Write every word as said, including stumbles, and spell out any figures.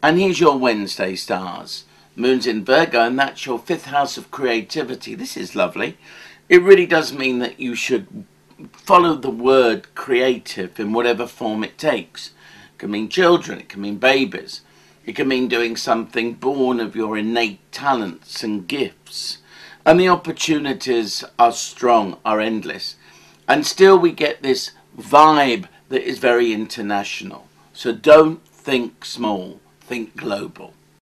And here's your Wednesday stars. Moon's in Virgo, and that's your fifth house of creativity. This is lovely. It really does mean that you should follow the word creative in whatever form it takes. It can mean children, it can mean babies. It can mean doing something born of your innate talents and gifts. And the opportunities are strong, are endless. And still we get this vibe that is very international. So don't think small, think global.